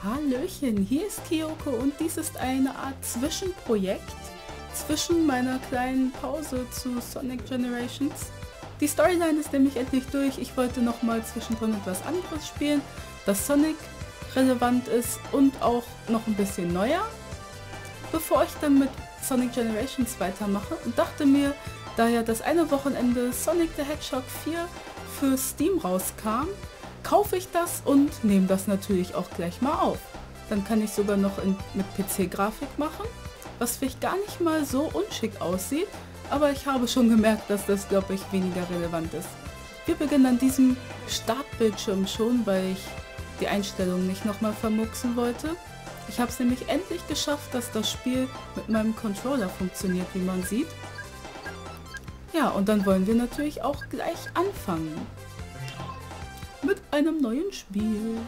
Hallöchen, hier ist Kyoko und dies ist eine Art Zwischenprojekt zwischen meiner kleinen Pause zu Sonic Generations. Die Storyline ist nämlich endlich durch. Ich wollte nochmal zwischendrin etwas anderes spielen, das Sonic relevant ist und auch noch ein bisschen neuer, bevor ich dann mit Sonic Generations weitermache und dachte mir, da ja das eine Wochenende Sonic the Hedgehog 4 für Steam rauskam, kaufe ich das und nehme das natürlich auch gleich mal auf. Dann kann ich sogar noch mit PC-Grafik machen, was vielleicht gar nicht mal so unschick aussieht, aber ich habe schon gemerkt, dass das, glaube ich, weniger relevant ist. Wir beginnen an diesem Startbildschirm schon, weil ich die Einstellungen nicht nochmal vermurksen wollte. Ich habe es nämlich endlich geschafft, dass das Spiel mit meinem Controller funktioniert, wie man sieht. Ja, und dann wollen wir natürlich auch gleich anfangen. Mit einem neuen Spiel.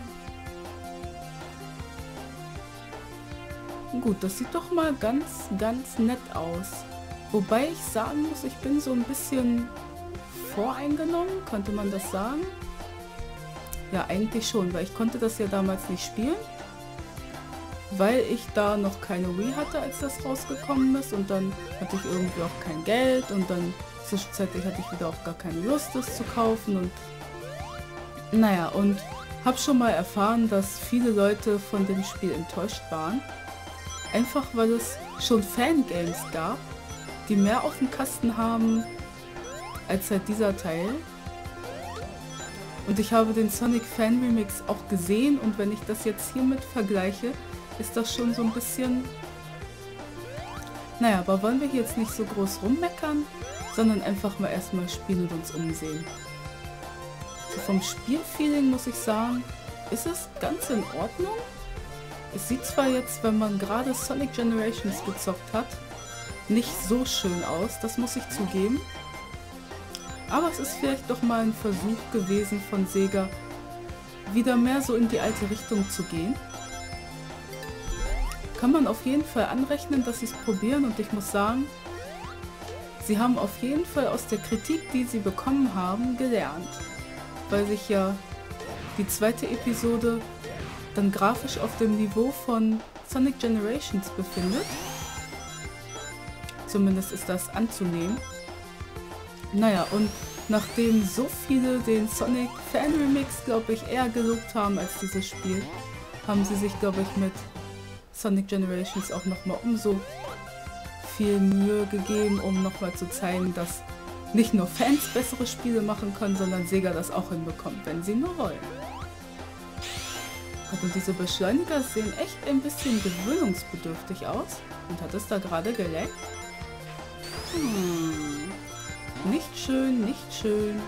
Gut, das sieht doch mal ganz nett aus. Wobei ich sagen muss, ich bin so ein bisschen voreingenommen, könnte man das sagen? Ja, eigentlich schon, weil ich konnte das ja damals nicht spielen. Weil ich da noch keine Wii hatte, als das rausgekommen ist. Und dann hatte ich irgendwie auch kein Geld. Und dann zwischenzeitlich hatte ich wieder auch gar keine Lust, das zu kaufen. Und naja, und habe schon mal erfahren, dass viele Leute von dem Spiel enttäuscht waren. Einfach weil es schon Fangames gab, die mehr auf dem Kasten haben als halt dieser Teil. Und ich habe den Sonic Fan Remix auch gesehen und wenn ich das jetzt hiermit vergleiche, ist das schon so ein bisschen... Naja, aber wollen wir hier jetzt nicht so groß rummeckern, sondern einfach mal erstmal spielen und uns umsehen. So vom Spielfeeling muss ich sagen, ist es ganz in Ordnung. Es sieht zwar jetzt, wenn man gerade Sonic Generations gezockt hat, nicht so schön aus, das muss ich zugeben. Aber es ist vielleicht doch mal ein Versuch gewesen von Sega, wieder mehr so in die alte Richtung zu gehen. Kann man auf jeden Fall anrechnen, dass sie es probieren und ich muss sagen, sie haben auf jeden Fall aus der Kritik, die sie bekommen haben, gelernt. Weil sich ja die zweite Episode dann grafisch auf dem Niveau von Sonic Generations befindet. Zumindest ist das anzunehmen. Naja, und nachdem so viele den Sonic Fan Remix, glaube ich, eher gelobt haben als dieses Spiel, haben sie sich, glaube ich, mit Sonic Generations auch nochmal umso viel Mühe gegeben, um nochmal zu zeigen, dass nicht nur Fans bessere Spiele machen können, sondern Sega das auch hinbekommt, wenn sie nur wollen. Und diese Beschleuniger sehen echt ein bisschen gewöhnungsbedürftig aus. Und hat es da gerade geleckt? Nicht schön, nicht schön.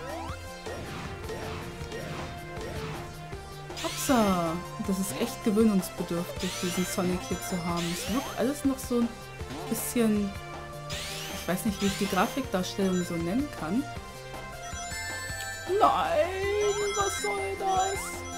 Hopsa! Das ist echt gewöhnungsbedürftig, diesen Sonic hier zu haben. Es wirkt alles noch so ein bisschen... Ich weiß nicht, wie ich die Grafikdarstellung so nennen kann. Nein! Was soll das?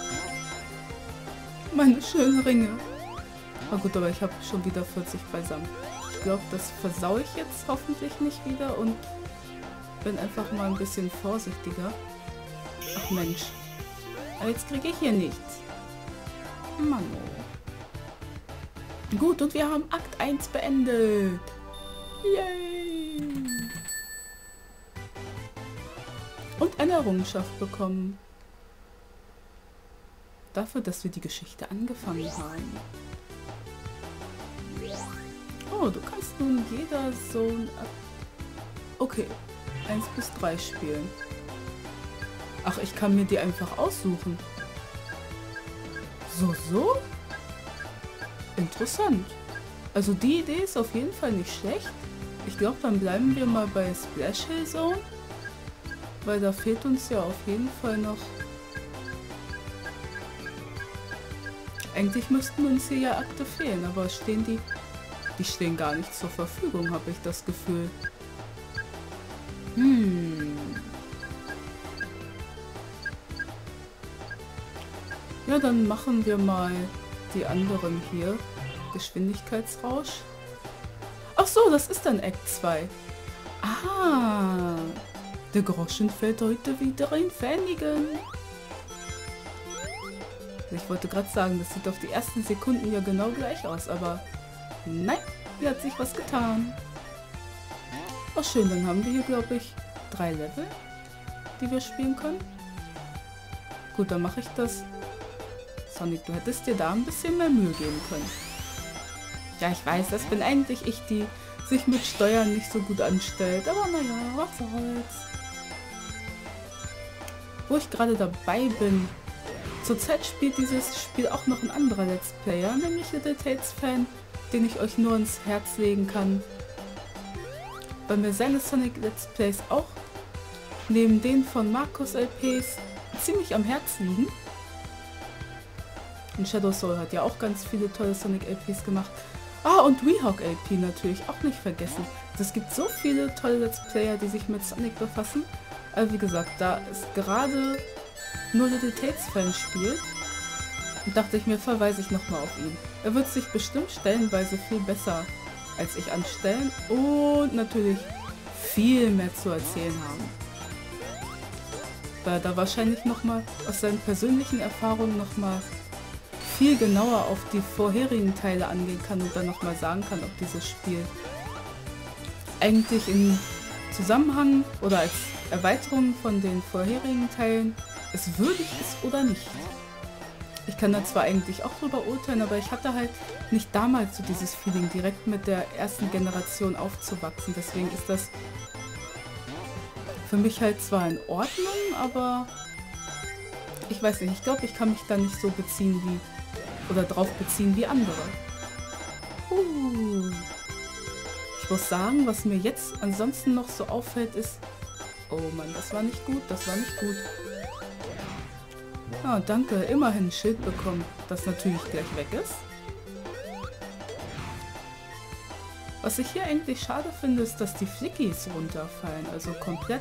Meine schönen Ringe. Na gut, aber ich habe schon wieder 40 beisammen. Ich glaube, das versau ich jetzt hoffentlich nicht wieder und bin einfach mal ein bisschen vorsichtiger. Ach Mensch. Aber jetzt kriege ich hier nichts. Mann. Gut, und wir haben Akt 1 beendet. Yay! Und eine Errungenschaft bekommen. Dafür, dass wir die Geschichte angefangen haben. Oh, du kannst nun jeder Zone... Okay, 1 bis 3 spielen. Ach, ich kann mir die einfach aussuchen. So? Interessant. Also die Idee ist auf jeden Fall nicht schlecht. Ich glaube, dann bleiben wir mal bei Splash Hill Zone. Weil da fehlt uns ja auf jeden Fall noch... Eigentlich müssten uns hier ja Akte fehlen, aber stehen die... Die stehen gar nicht zur Verfügung, habe ich das Gefühl. Ja, dann machen wir mal die anderen hier. Geschwindigkeitsrausch. Ach so, das ist dann Act 2. Ah, der Groschen fällt heute wieder in Pfennigen. Ich wollte gerade sagen, das sieht auf die ersten Sekunden ja genau gleich aus, aber nein, hier hat sich was getan. Oh schön, dann haben wir hier, glaube ich, 3 Level, die wir spielen können. Gut, dann mache ich das. Sonic, du hättest dir da ein bisschen mehr Mühe geben können. Ja, ich weiß, das bin eigentlich ich, die sich mit Steuern nicht so gut anstellt. Aber naja, was soll's. Wo ich gerade dabei bin, zurzeit spielt dieses Spiel auch noch ein anderer Let's Player, nämlich Little Tates Fan, den ich euch nur ins Herz legen kann. Weil mir seine Sonic Let's Plays auch neben den von Markus LPs ziemlich am Herzen liegen. Und Shadow Soul hat ja auch ganz viele tolle Sonic LPs gemacht. Ah, und Weehawk LP natürlich auch nicht vergessen. Es gibt so viele tolle Let's Player, die sich mit Sonic befassen. Aber wie gesagt, da es gerade nur Little Tates Fan spielt, dachte ich mir, verweise ich nochmal auf ihn. Er wird sich bestimmt stellenweise viel besser als ich anstellen und natürlich viel mehr zu erzählen haben. Weil er da wahrscheinlich nochmal aus seinen persönlichen Erfahrungen nochmal viel genauer auf die vorherigen Teile angehen kann und dann nochmal sagen kann, ob dieses Spiel eigentlich im Zusammenhang oder als Erweiterung von den vorherigen Teilen es würdig ist oder nicht. Ich kann da zwar eigentlich auch drüber urteilen, aber ich hatte halt nicht damals so dieses Feeling, direkt mit der ersten Generation aufzuwachsen. Deswegen ist das für mich halt zwar in Ordnung, aber ich weiß nicht, ich glaube, ich kann mich da nicht so beziehen wie, oder drauf beziehen wie andere. Ich muss sagen, was mir jetzt ansonsten noch so auffällt ist, oh Mann, das war nicht gut, das war nicht gut. Ah, danke, immerhin ein Schild bekommen, das natürlich gleich weg ist. Was ich hier eigentlich schade finde, ist, dass die Flickies runterfallen, also komplett.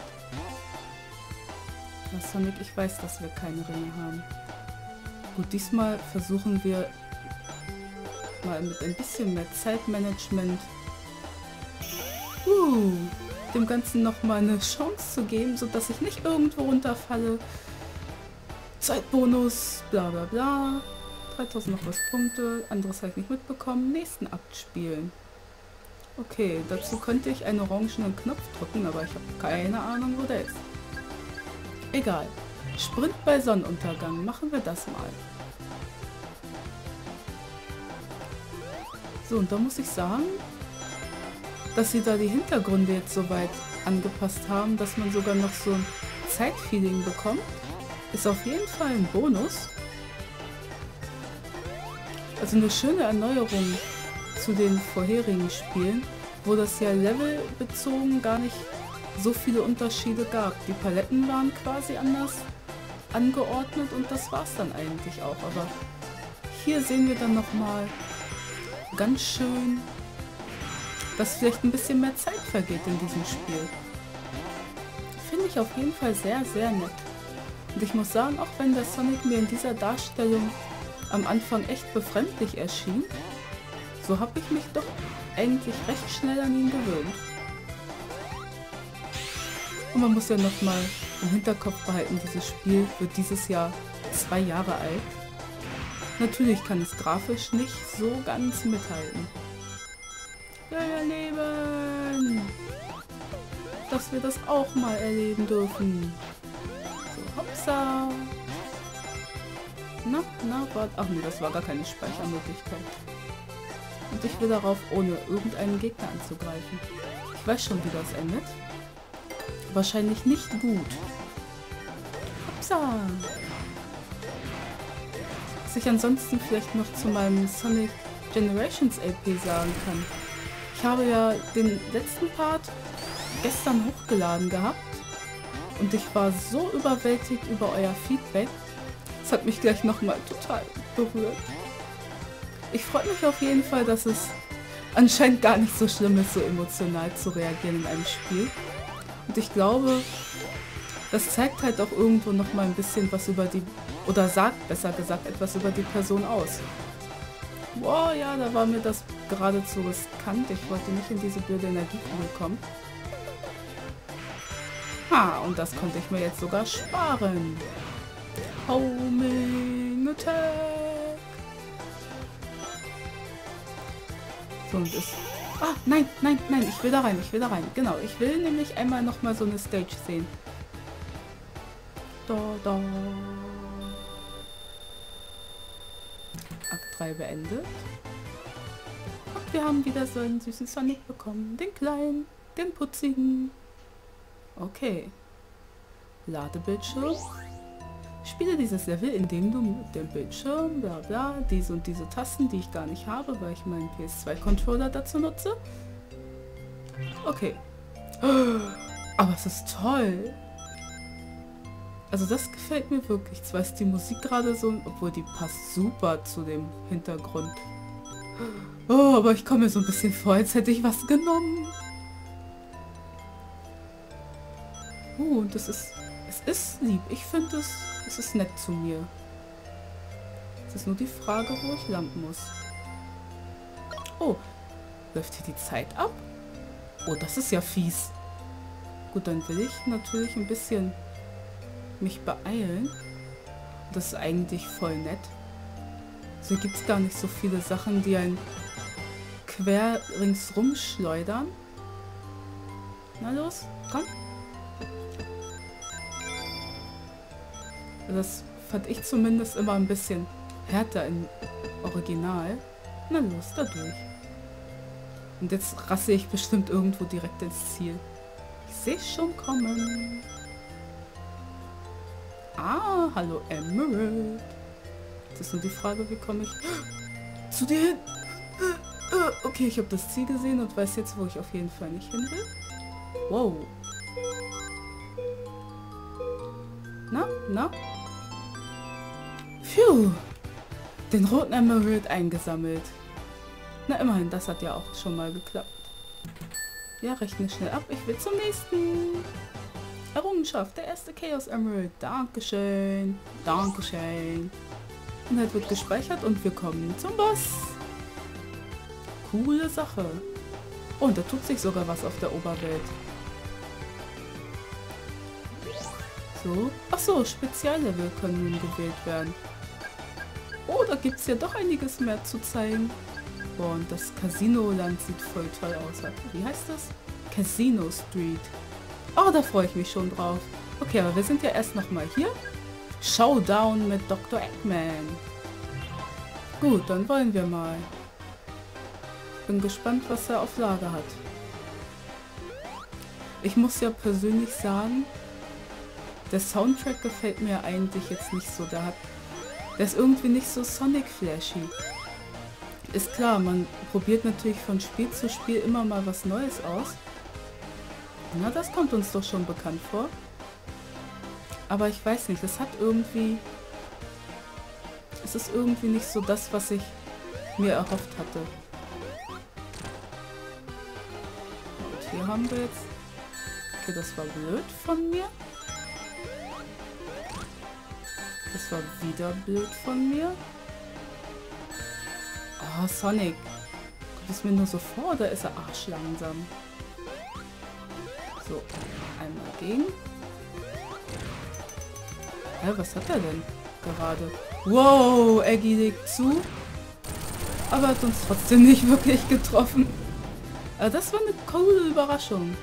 Na Sonic, ich weiß, dass wir keine Ringe haben. Gut, diesmal versuchen wir mal mit ein bisschen mehr Zeitmanagement dem Ganzen nochmal eine Chance zu geben, sodass ich nicht irgendwo runterfalle. Zeitbonus, bla bla bla. 3000 noch was Punkte, anderes habe ich nicht mitbekommen. Nächsten Akt spielen. Okay, dazu könnte ich einen orangenen Knopf drücken, aber ich habe keine Ahnung, wo der ist. Egal. Sprint bei Sonnenuntergang, machen wir das mal. So, und da muss ich sagen, dass sie da die Hintergründe jetzt so weit angepasst haben, dass man sogar noch so ein Zeitfeeling bekommt. Ist auf jeden Fall ein Bonus. Also eine schöne Erneuerung zu den vorherigen Spielen, wo das ja levelbezogen gar nicht so viele Unterschiede gab. Die Paletten waren quasi anders angeordnet und das war es dann eigentlich auch. Aber hier sehen wir dann nochmal ganz schön, dass vielleicht ein bisschen mehr Zeit vergeht in diesem Spiel. Finde ich auf jeden Fall sehr, sehr nett. Und ich muss sagen, auch wenn der Sonic mir in dieser Darstellung am Anfang echt befremdlich erschien, so habe ich mich doch eigentlich recht schnell an ihn gewöhnt. Und man muss ja nochmal im Hinterkopf behalten, dieses Spiel wird dieses Jahr 2 Jahre alt. Natürlich kann es grafisch nicht so ganz mithalten. Ja, erleben! Dass wir das auch mal erleben dürfen. So, hoppsa! Na, warte. Ach nee, das war gar keine Speichermöglichkeit. Und ich will darauf, ohne irgendeinen Gegner anzugreifen. Ich weiß schon, wie das endet. Wahrscheinlich nicht gut. Hoppsa! Was ich ansonsten vielleicht noch zu meinem Sonic Generations LP sagen kann. Ich habe ja den letzten Part gestern hochgeladen gehabt und ich war so überwältigt über euer Feedback. Das hat mich gleich nochmal total berührt. Ich freue mich auf jeden Fall, dass es anscheinend gar nicht so schlimm ist, so emotional zu reagieren in einem Spiel. Und ich glaube, das zeigt halt auch irgendwo nochmal ein bisschen was über die, oder sagt besser gesagt etwas über die Person aus. Wow, ja, da war mir das geradezu riskant. Ich wollte nicht in diese blöde Energiekugel kommen. Ha, und das konnte ich mir jetzt sogar sparen. Homing. Lightning Attack. So, und das... Ah, nein, nein, nein, ich will da rein, ich will da rein. Genau, ich will nämlich einmal nochmal so eine Stage sehen. Da, da. Akt 3 beendet. Und wir haben wieder so einen süßen Sonic bekommen. Den kleinen, den putzigen. Okay. Ladebildschirm. Spiele dieses Level, indem du mit dem Bildschirm, bla bla, diese und diese Tasten, die ich gar nicht habe, weil ich meinen PS2-Controller dazu nutze. Okay. Aber es ist toll. Also das gefällt mir wirklich. Zwar ist die Musik gerade so, obwohl die passt super zu dem Hintergrund. Oh, aber ich komme mir so ein bisschen vor, als hätte ich was genommen. Und es ist lieb. Ich finde es ist nett zu mir. Es ist nur die Frage, wo ich landen muss. Oh, läuft hier die Zeit ab? Oh, das ist ja fies. Gut, dann will ich natürlich ein bisschen mich beeilen. Das ist eigentlich voll nett. So gibt es gar nicht so viele Sachen, die einen quer ringsrum schleudern. Na los, komm. Das fand ich zumindest immer ein bisschen härter im Original. Na los, da durch. Und jetzt rasse ich bestimmt irgendwo direkt ins Ziel. Ich sehe schon kommen. Ah, hallo Emerald. Das ist nur die Frage, wie komme ich zu dir hin? Okay, ich habe das Ziel gesehen und weiß jetzt, wo ich auf jeden Fall nicht hin will. Wow. Na? Phew. Den roten Emerald eingesammelt. Na immerhin, das hat ja auch schon mal geklappt. Ja, rechne schnell ab. Ich will zum nächsten. Errungenschaft, der erste Chaos Emerald. Dankeschön. Dankeschön. Inhalt wird gespeichert und wir kommen zum Boss. Coole Sache. Oh, und da tut sich sogar was auf der Oberwelt. So. Achso, Speziallevel können nun gewählt werden. Oh, da gibt es ja doch einiges mehr zu zeigen. Boah, und das Casino-Land sieht voll toll aus. Wie heißt das? Casino Street. Oh, da freue ich mich schon drauf. Okay, aber wir sind ja erst nochmal hier. Showdown mit Dr. Eggman. Gut, dann wollen wir mal. Bin gespannt, was er auf Lager hat. Ich muss ja persönlich sagen, der Soundtrack gefällt mir eigentlich jetzt nicht so. Der ist irgendwie nicht so Sonic-flashy. Ist klar, man probiert natürlich von Spiel zu Spiel immer mal was Neues aus. Na, das kommt uns doch schon bekannt vor. Aber ich weiß nicht, es ist irgendwie nicht so das, was ich mir erhofft hatte. Und hier haben wir jetzt... Okay, das war blöd von mir. Das war wieder blöd von mir. Oh, Sonic. Kommt es mir nur so vor, oder ist er arschlangsam? So, einmal gegen. Was hat er denn gerade? Wow, Eggy legt zu. Aber hat uns trotzdem nicht wirklich getroffen. Das war eine coole Überraschung.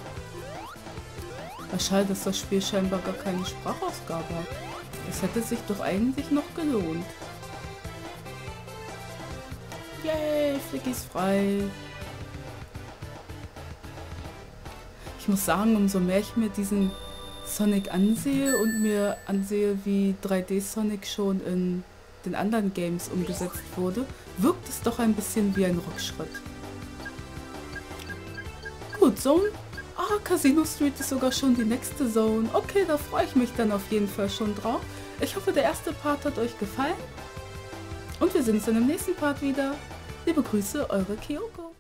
Schade, dass das Spiel scheinbar gar keine Sprachausgabe hat. Das hätte sich doch eigentlich noch gelohnt. Yay, Flicky ist frei. Ich muss sagen, umso mehr ich mir diesen Sonic ansehe und mir ansehe, wie 3D-Sonic schon in den anderen Games umgesetzt wurde, wirkt es doch ein bisschen wie ein Rückschritt. Gut, Zone. Ah, Casino Street ist sogar schon die nächste Zone. Okay, da freue ich mich dann auf jeden Fall schon drauf. Ich hoffe, der erste Part hat euch gefallen. Und wir sehen uns dann im nächsten Part wieder. Liebe Grüße, eure Kyoko.